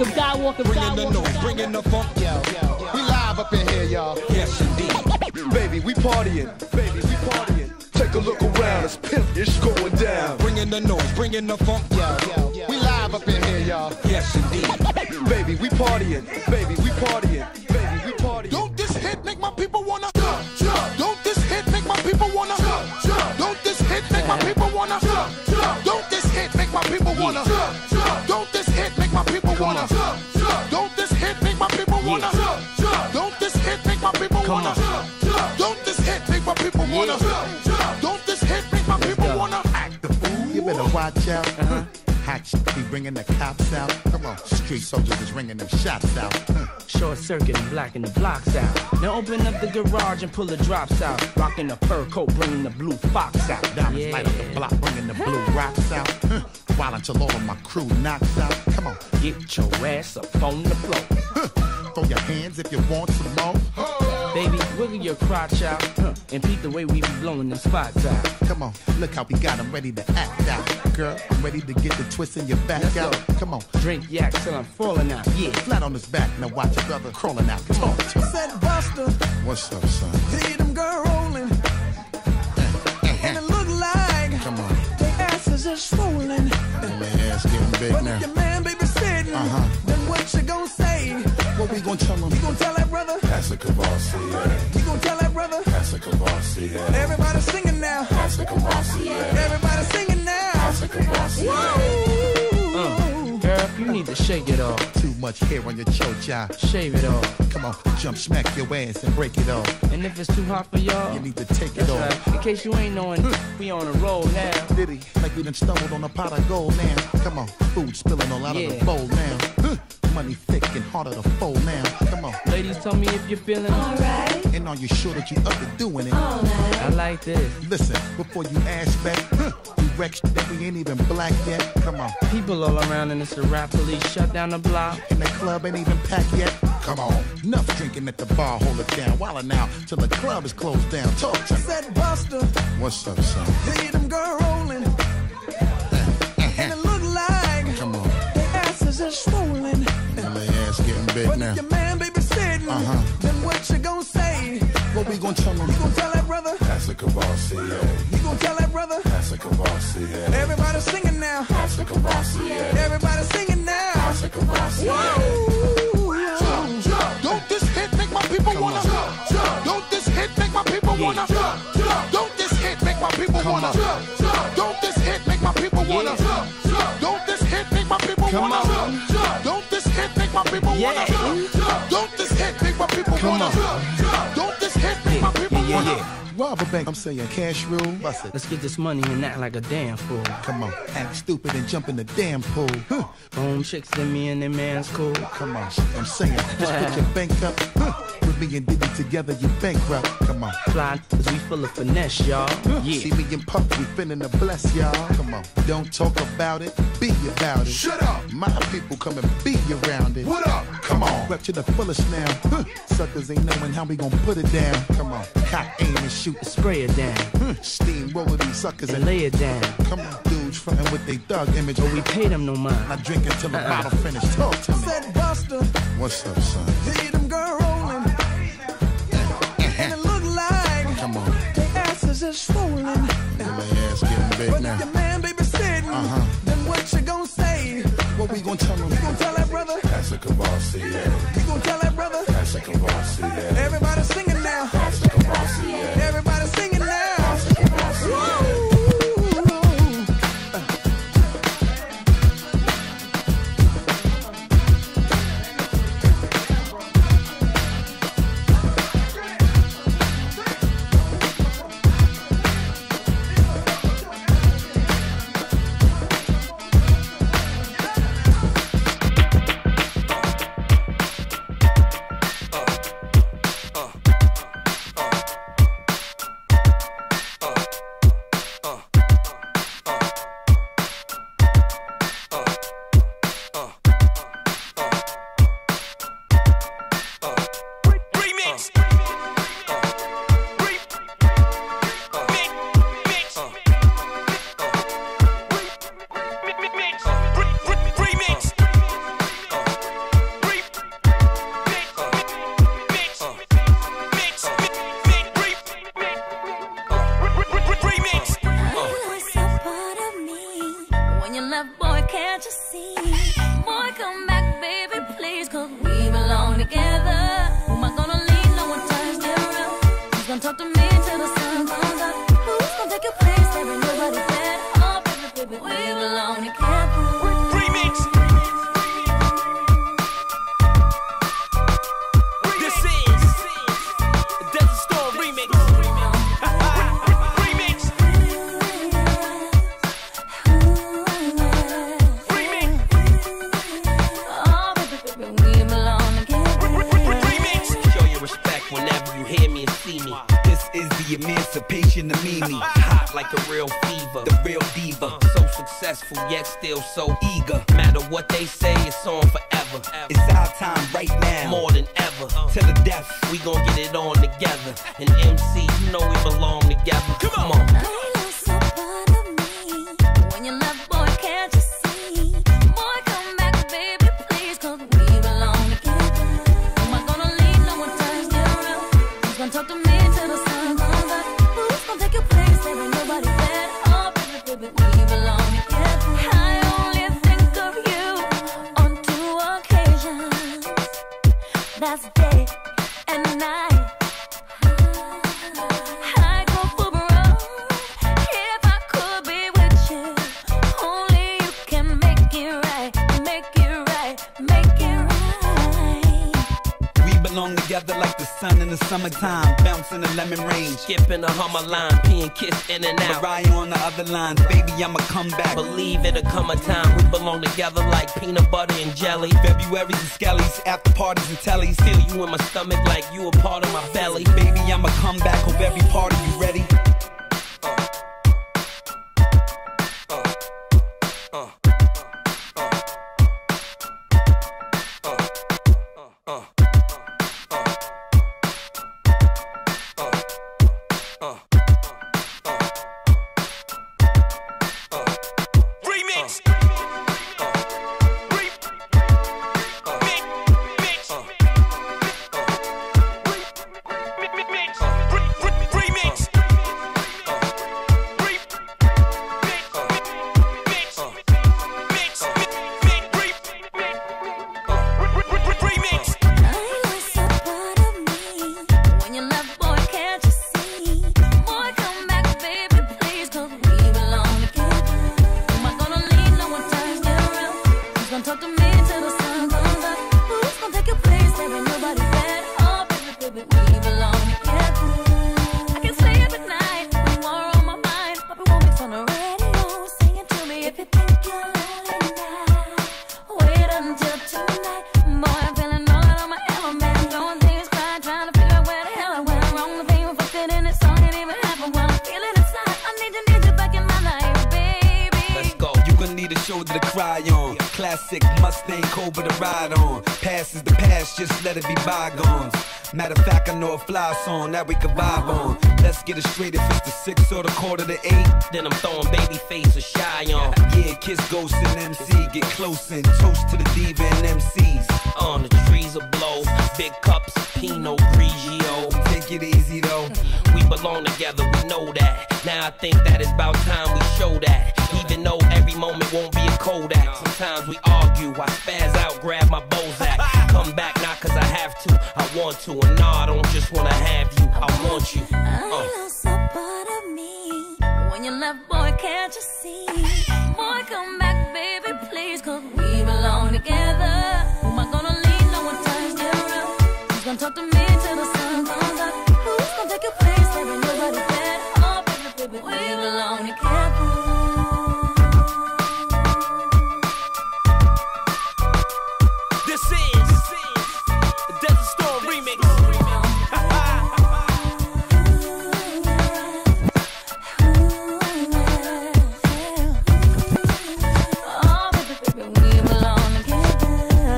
Skywalker, Skywalker, Bringing the noise, bringing the funk. We live up in here, y'all. Yes, indeed. Baby, we partying. Baby, we partying. Take a look around. It's pimp. It's going down. Bringing the noise, bringing the funk. We live up in here, y'all. Yes, indeed. Baby, we partying. Baby, we partying. Baby, we partying. Don't this hit make my people wanna jump, jump. Don't this hit make my people wanna jump, jump. Don't this hit make my people wanna jump, jump. Don't this hit make my people wanna jump, jump. Don't this hit make my people wanna jump, jump. Don't this hit make my people wanna jump, jump. Don't this hit make my people wanna jump, jump. Don't this hit make my people wanna jump, jump. Don't this hit make my people wanna act the fool. You better watch out. Hot shit be bringing the cops out. Come on, street soldiers is ringing them shots out. Short circuit and blacking the blocks out. Now open up the garage and pull the drops out. Rocking the fur coat, bringing the blue fox out. Diamonds light up the block, bringing the blue rocks out. While until all of my crew knocks out. Come on, get your ass up on the floor. Throw your hands if you want some more. Baby, wiggle your crotch out and peep the way we be blowing them spots out. Come on, look how we got them ready to act out. Girl, I'm ready to get the twist in your back out. Come on, drink yak till I'm falling out. Yeah, flat on his back, now watch your brother crawling out. Talk to him. Said Buster, what's up, son? See them girl rolling, and it look like come on, their asses are swollen. And their ass getting big but now. If your man baby sitting, then what you gon' say? What we gon' tell him? You gon' tell that brother? That's a Cavassier. You gon' tell that brother? That's a Cavassier. Everybody singing now. That's a Cavassier. Everybody singing now. That's a Cavassier. Girl, you need to shake it off. Too much hair on your chocha. Shave it off. Come on, jump, smack your ass and break it off. And if it's too hot for y'all, you need to take it off. Right. In case you ain't knowing, we on a roll now. Diddy, like we done stumbled on a pot of gold now. Come on, food spilling all out of the bowl now. Money thick and harder to fold now. Come on. Ladies, tell me if you're feeling alright. And are you sure that you up to doing it? I like this. Listen, before you ask back, we wreck shit that we ain't even black yet. Come on. People all around and it's a rap police. Shut down the block. And the club ain't even packed yet. Come on. Enough drinking at the bar, hold it down. While now, till the club is closed down. Talk to me. Said Buster, what's up, son? See them girl rolling, and it look like come on, their asses are swollen. And their ass getting big but now. If your man baby sitting, then what you gon' say? What we gon' tell him? You gon' tell that brother? That's a Cavassier. You gon' tell that brother? That's a Cavassier. Everybody singing now. That's a Cavassier. Everybody singing now. That's a Cavassier. Jump, jump. Don't this hit make my people wanna jump, jump. Don't this hit make my people wanna jump, jump. Don't this hit make my people wanna jump, jump. Don't this hit make my people wanna jump, jump. Don't this hit make my people wanna jump, jump. Don't this hit make my people wanna jump, jump. Don't this hit make my people wanna jump, jump. Don't this hit make my people wanna. Rob a bank, I'm saying cash rule. Bust it. Let's get this money and act like a damn fool. Come on, act stupid and jump in the damn pool. Home chicks and me and their man's cool. Come on, I'm saying, just put your bank up. With me and Diddy together, you bankrupt. Come on. Fly, cause we full of finesse, y'all. Yeah. See me and Puff, we finna to bless y'all. Come on, don't talk about it, be about it. Shut up. My people come and be around it. What up? Come on. Rep to the fullest now. Suckers ain't knowing how we gon' put it down. Come on, cock, aim and shoot. Spray it down. Steamroller these suckers and lay it down. Come on, dudes frontin' with they thug image. But we pay them no mind. Not drinking till the bottle finish. Talk to me. Said Buster, what's up, son? See them girl rolling, and it look like come on, their asses are swollen. And their ass getting big but now. If your man baby sitting, then what you gon' say? What we gon' tell him? You gon' tell that brother? That's a Cavassier. You gon' tell that brother? That's a Cavassier. Everybody singing now. That's a Cavassier. Everybody singing now. That's a Cavassier. can't you see? Boy, come back, baby, please, 'cause we belong together. Who am I gonna leave? No one turns me around. Who's gonna talk to me till the sun comes up? Who's gonna take your place? There ain't nobody better. Oh, baby, baby, we belong together. Remix. This is the Desert Storm remix. Remix. Oh, baby, baby, we belong together. Remix. Show your respect whenever you hear me and see me. This is the emancipation of Mimi. Hot like a real fever, the real diva. So successful yet still so eager. Matter what they say, it's on forever. It's our time right now, more than ever. To the death, we gon' get it on together. And MC, you know we belong together. Come on. When you left, boy, can't you see? Boy, come back, baby, please, 'cause we belong together. Who am I gonna leave? No one turns me around. Who's gonna talk to me till the sun comes up? Who's gonna take your place? There ain't nobody better. Oh, baby, baby, we belong together. I only think of you on 2 occasions. That's day and night. I go for broke if I could be with you. Only you can make it right, make it right, make it right. We belong together like the sun in the summertime. Bouncing the lemon rain, Skipping a Hummer line, peeing kiss in and out. Mariah on the other lines. Baby, I'ma come back. Believe it'll come a time we belong together like peanut butter and jelly. February's and skellies, after parties and tellies. Feel you in my stomach like you a part of my belly. Baby, I'ma come back. Hope every part of you ready. Remix. When you left, boy, can't you see? Boy, come back, baby, please, 'cause we belong together. Who am I gonna leave? No one turns me around. Who's gonna talk to me till the sun comes up? Who's gonna take your place? There ain't nobody better. Oh, baby, baby, we belong together. I can sleep at night when you are on my mind. Papa won't mix on the radio, singing to me if you think you're lonely now. Wait until tonight, boy, I'm feeling all out of my element. Doing things right, trying to figure out where the hell I went wrong. The thing reflected in this song didn't even happen. Well, I'm feeling inside. I need you back in my life, baby. Let's go. You gonna need a shoulder to cry on. Classic Mustang Cobra to ride on. Past is the past, just let it be bygones. Matter of fact, I know a fly song that we can vibe on. Let's get it straight if it's the 6 or the 7:45. Then I'm throwing baby face or shy on. Yeah, kiss Ghost and MC. Get close and toast to the diva and MCs. On the trees will blow, big cups of Pinot Grigio. Take it easy though. We belong together, we know that. Now I think that it's about time we show that. Even though every moment won't be a Kodak. Sometimes we argue, I spaz out, grab my Bozak. Come back not 'cause I have to, I want to. And no, I don't just wanna have you, I want you. I lost a part of me. When you left, boy, can't you see? Boy, come back, baby, please, 'cause we belong together. Who am I gonna leave? No one turns me around. Who's gonna talk to me till the sun comes up? Who's gonna take your place? There ain't nobody better. Oh, baby, baby, we belong together. This is the Desert Storm remix. Oh, baby, baby, we belong together.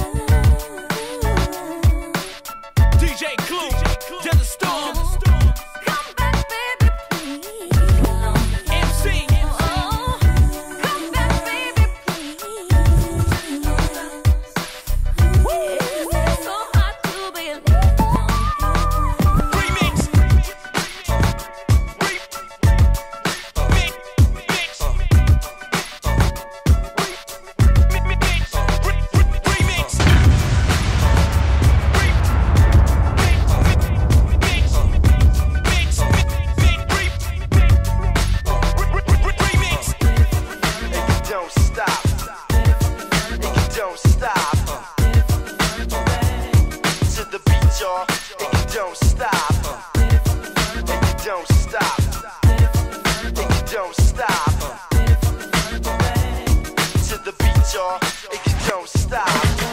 DJ Clue, Desert Storm. Come back, baby, please. MC don't stop. To the beat, y'all, and you don't stop.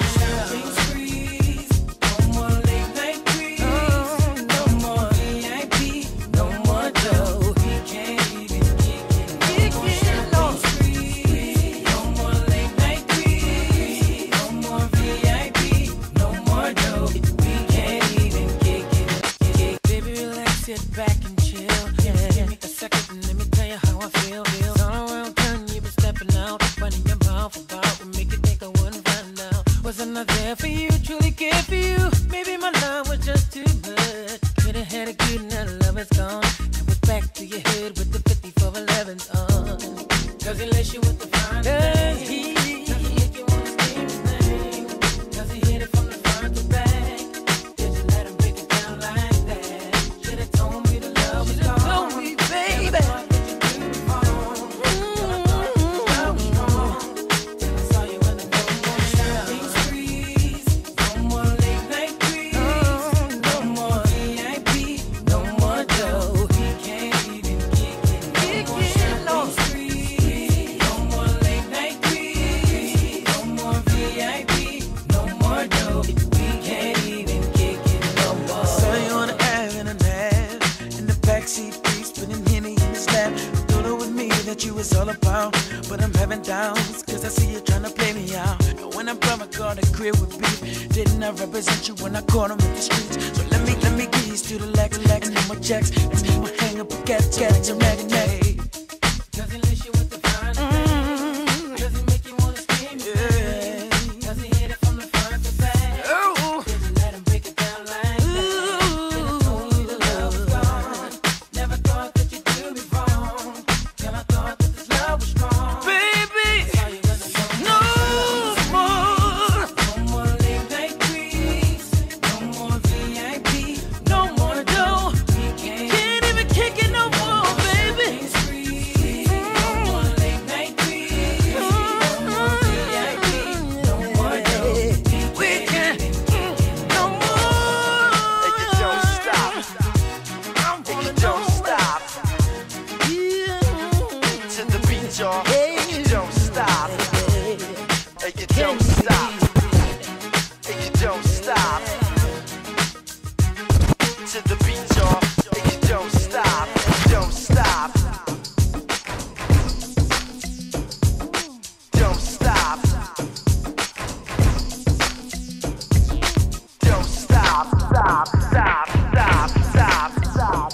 Sit back and chill. Give me a second and let me tell you how I feel. All around town, you been stepping out, running your mouth about what make you think I wouldn't find out. Wasn't I there for you, truly cared for you? Maybe my love was just too much. Could've had a good now the love is gone. And we're back to your head with the 5411s on. Cause he lets you with the fine thing. Does he make you wanna scream his name? Does he hit it from the front to back? Did you let him break it down like that? Should've told me the love was gone. Told me, baby. You was all about, but I'm having doubts, cause I see you trying to play me out. And when I brought my car to crib with beef, didn't I represent you when I caught him in the streets? So let me get used to the lack and no more checks. Let's hang up a cat, a rag and neck. Does he let you with the fine? Does he make you wanna scream? Yeah. Does he hit it from the front to back? Oh. Did you let him break it down like that? Then I told you the love was gone. Never thought that you'd do me wrong. Till I thought that this love was strong. Baby, no more. No more late night creeps. No more VIP. No more dough. Can't even kick it no more, baby. No more late night creeps. No more VIP. No more dough. We can't. No more. And you don't stop. And you don't stop. To the beat, y'all, and you don't stop. And you don't stop. And you don't stop. To the beat, y'all, and you don't stop. Don't stop. Don't stop. Don't stop. Stop. Stop. Stop. Stop. Stop.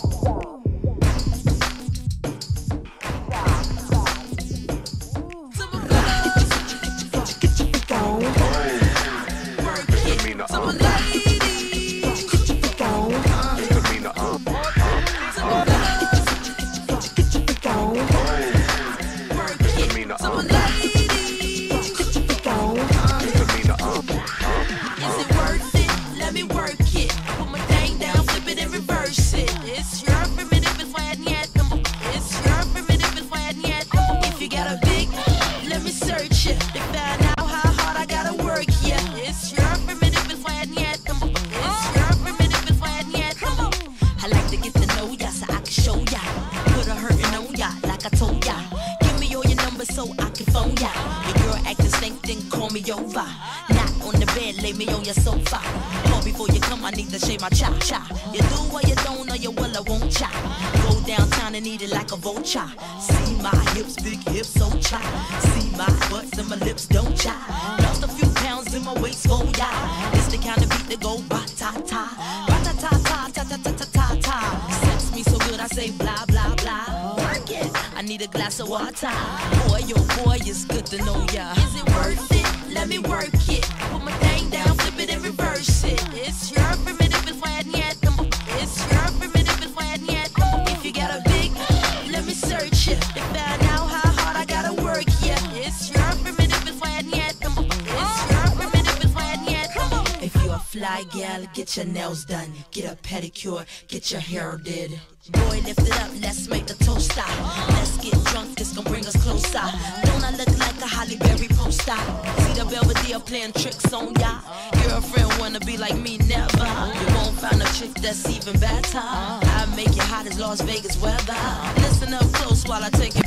So I can phone ya. Your girl acting stink, then call me over. Not on the bed, lay me on your sofa. Call before you come, I need to shave my cha cha. You do or you don't, or you will, I won't cha. Go downtown and eat it like a vulture. See my hips, big hips, so cha. See my butts and my lips, don't cha. Lost a few pounds in my waist, oh yeah. It's the kind of beat that go ba ta ta, ba ta ta ta ta ta ta ta ta ta. Sex me so good, I say blah blah blah. Work it, I need a glass of water. Boy, your boy is good to know ya. Is it worth it? Let me work it. Put my thing down, flip it and reverse it. It's your primitive fire yet. It's your primitive fire yet. If you got a big, let me search it. To find out how hard I gotta work, yeah. It's your primitive fire yet. It's your primitive fire yet. If you're a fly gal, get your nails done. Get a pedicure, get your hair did. Boy, lift it up, let's make a toast stop. Let's get drunk, this gon' bring us closer. Don't I look like a Holly Berry poster? See the Belvedere playing tricks on ya. Girlfriend wanna be like me, never. You won't find a chick that's even better. I make it hot as Las Vegas weather. Listen up close while I take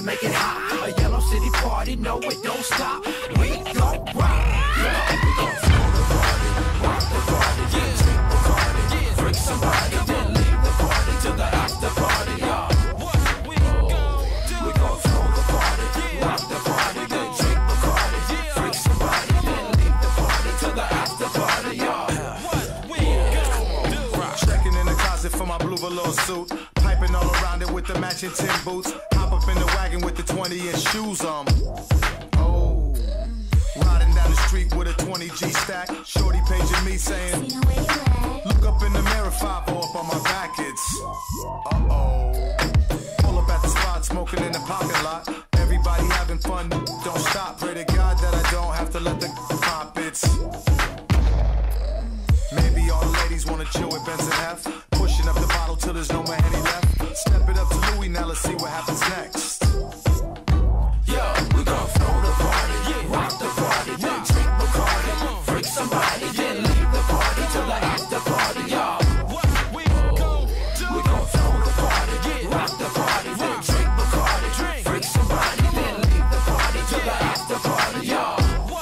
make it hot. A Yellow City party, no it don't stop. We gon' rock. We gon' throw the party, rock the party, then drink the party, freak somebody, then leave the party to the after party, y'all. We gon' throw the party, rock the party, then drink the party, freak somebody, then leave the party to the after party, y'all. Checking in the closet for my blue velour suit, piping all around it with the matching tin boots. Hop up in the wagon with the 20-inch shoes on. Oh, riding down the street with a 20G stack. Shorty paging me saying, look up in the mirror, 5-0 up on my back. It's uh-oh. Pull up at the spot, smoking in the parking lot. Everybody having fun, don't stop. Pray to God that I don't have to let the pop. It's maybe all the ladies wanna chill with Benz and F. Pushing up the bottle till there's no more Henny left. Step it up to Louis, now let's see what happens next. Yo, we gon' throw the party, rock the party, then drink the party, freak somebody, then leave the party to the after party, y'all. We gon' throw the party, rock the party, then drink the party, freak somebody, then leave the party to the after party, y'all.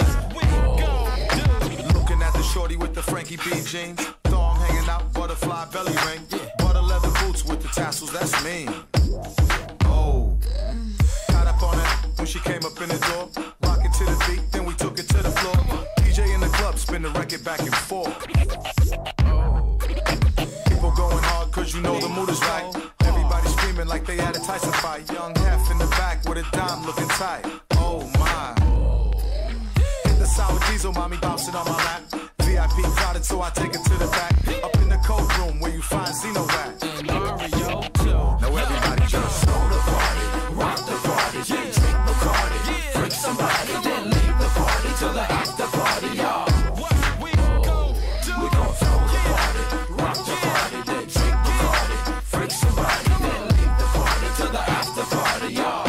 Looking at the shorty with the Frankie B jeans, thong hanging out, butterfly belly ring, butter leather boots with the tassels, that's me. Oh, got up on it when she came up in the door, rocking to the beat, then we took it to the floor. DJ in the club, spin the record back and forth. Oh, people going hard cause you know the mood is right. Everybody screaming like they had a Tyson fight. Young Hef in the back with a dime looking tight. Oh my. Hit the sour diesel, mommy bouncing on my lap. VIP crowded, so I take it to the back. Up in the cold room where you find Zeno Rat. Now everybody just throw the party, rock the party, then drink the party, freak somebody, then leave the party to the after party, y'all. We gon' throw the party, rock the party, then drink the party, freak somebody, then leave the party to the after party, y'all.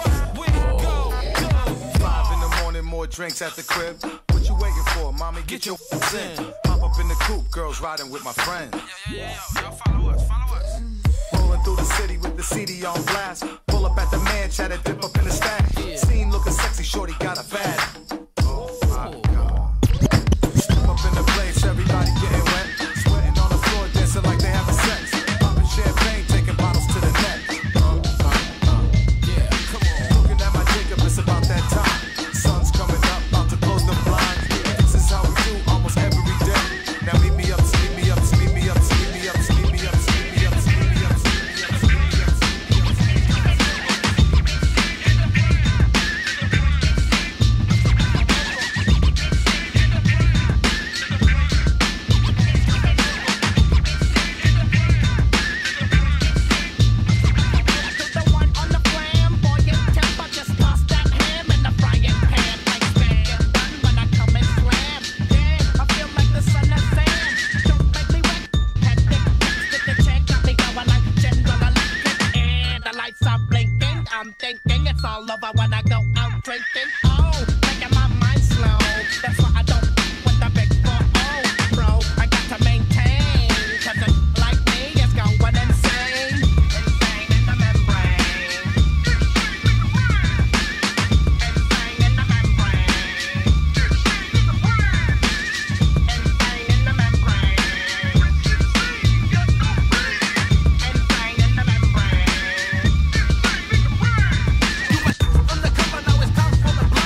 5 in the morning, more drinks at the crib. What you waiting for, mommy? Get your in. Hop up in the coupe, girls riding with my friends. Follow us. Rolling through the city with the CD on blast. Pull up at the man, chat and dip up in the stack. Scene looking sexy, shorty got a fad. Oh my God. Step up in the place, everybody getting wet. Sweating on the floor, dancing like they having sex. Popping champagne, taking bottles to the neck. Yeah, come on. Looking at my Jacob, it's about that time. Sun's coming up, about to close the blinds. This is how we do almost every day. Now meet me up, meet me up, meet me up, meet me up, meet me up, meet me up, meet me up. I'm thinking it's all over when I go out drinking. Oh, making my mind slow. That's why I don't with the big 4-0, bro. I got to maintain, cause it like me is going insane. Insane in the membrane. Insane in the membrane. Insane in the membrane. Insane in the membrane. Undercover, now it's time for the blood.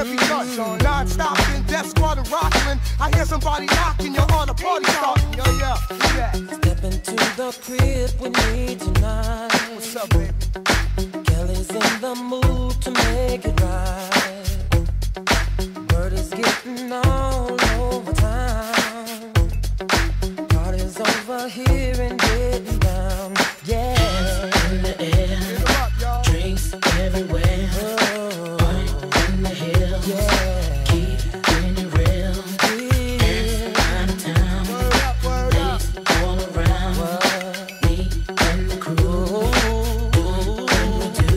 every touch. Non-stop in Death Squad and Rockland. I hear somebody knocking, you're on the party starting. Yo, yeah, Step into the crib with me tonight. What's up, baby? Kelly's in the mood to make it right. Word is getting all over town. Party's over here and getting down. Yeah. In the air, drinks everywhere. Party in the hills, keep it real. Dance out of town, ladies all around. Me and the crew, doing what we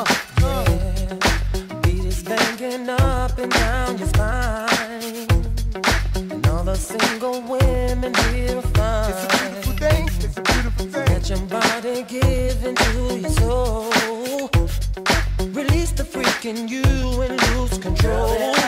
do. Beat is banging up and down your spine, and all the single women here are fine. It's a beautiful thing. It's a beautiful thing. Let your body give into your soul. Release the freak in you and lose control.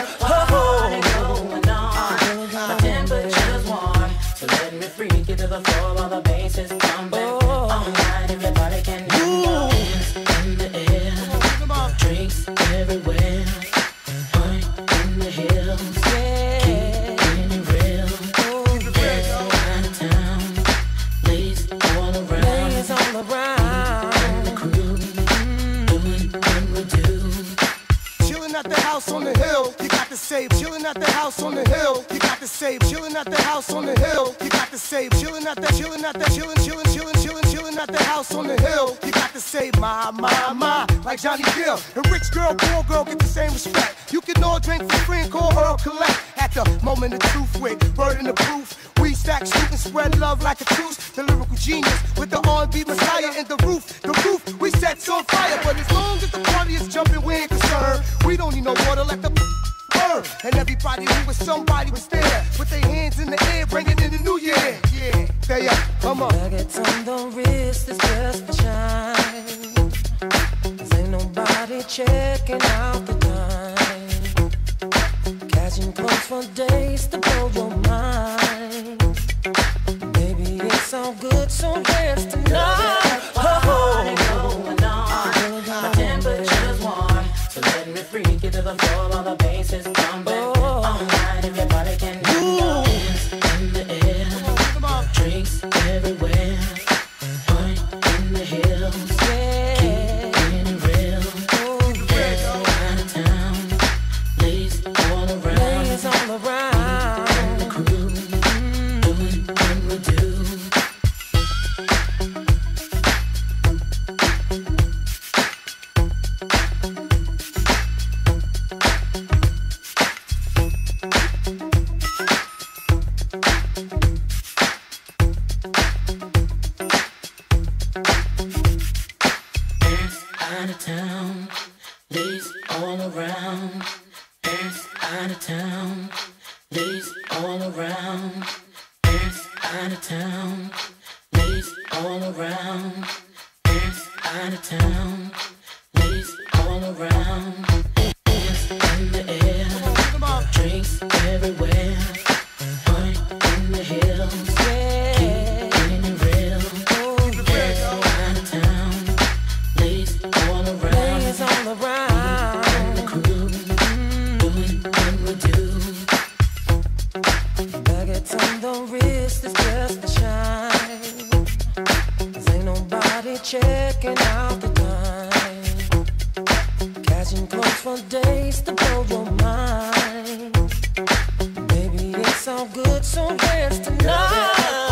My temperature's warm, so let me freak you to the floor while the bass is pumping. All night, everybody can dance in the air. Drinks everywhere, party in the hills. Keep it real. Dance out of town, ladies all around. Ladies all around. And the crew, doing what we do. Chillin' at the house on the hill, you got to save. Chillin' at the house on the hill, you got to save. Chillin' at the house on the hill, you got to save. Chillin' at the chillin' at the chillin' at the house on the hill, you got to save. My, like Johnny Gill. And rich girl, poor girl get the same respect. You can all drink for free and call Earl Collect. At the moment of truth with burden of proof, we stack, shoot and spread love like a truce. The lyrical genius with the R&B Messiah and the roof we set on fire. But as long as the party is jumping, we ain't concerned. We don't need no water, let the burn. And everybody who was somebody was there, put their hands in the air, bringing in the new year. Yeah, stay up, come on. Nuggets on the wrist is just for shine. 'Cause ain't nobody checking out the time. Catching close for days to blow your mind. Baby, it's all good, so dance tonight. My temperature's warm, so let me freak you to the floor while the bass is pumping. All night, everybody can dance in the air. Drinks everywhere, party in the hills. Keep it real. Dance out of town, ladies all around. Ladies all around. And the crew, doing what we do. Out of town, ladies all around. Parents out of town, ladies all around. Parents out of town, ladies all around. Parents out of town, ladies all around. Hands in the air, drinks everywhere. Party in the hills, keep it real. Parents out of town, ladies all around. Ladies all around. And the crew, doing what we do. Nuggets on the wrist is just for shine. 'Cause ain't nobody checking out the time. Catching close for days to blow your mind. Baby, it's all good, so dance tonight.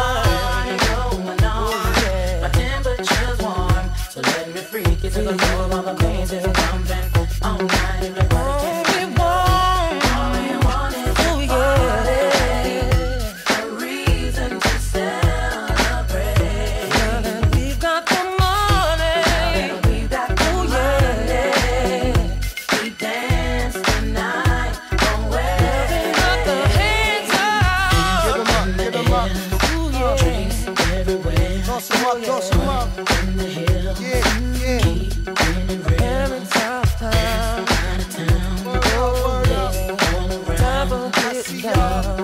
My temperature's warm, so let me freak you to the floor while the bass is pumping. All night, everybody can all we want is a party, a reason to celebrate. Now that we've got the money, we dance tonight away. got the hands up. Get 'em up. Drinks everywhere. Toss 'em up, toss 'em up. In the hills. Yeah. Parents out of town. Time for getting down.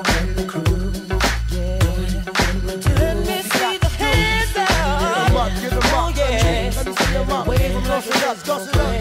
Let me see the hands up. Get 'em up. Oh, yeah. Let me see 'em up. Wave 'em Toss it up, toss it up.